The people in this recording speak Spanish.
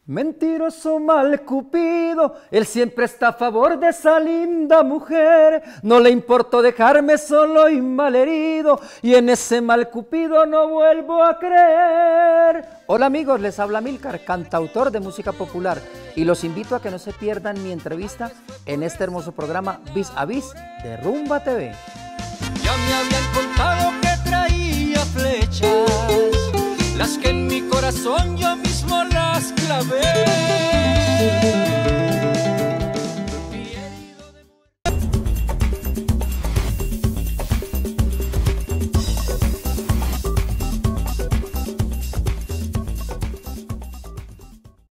Mentiroso mal Cupido, él siempre está a favor de esa linda mujer. No le importó dejarme solo y malherido, y en ese mal Cupido no vuelvo a creer. Hola amigos, les habla Milcar, cantautor de música popular, y los invito a que no se pierdan mi entrevista en este hermoso programa Vis a Vis de Rumba TV. Ya me habían contado que traía flechas, las que en mi corazón yo mismo las clavé.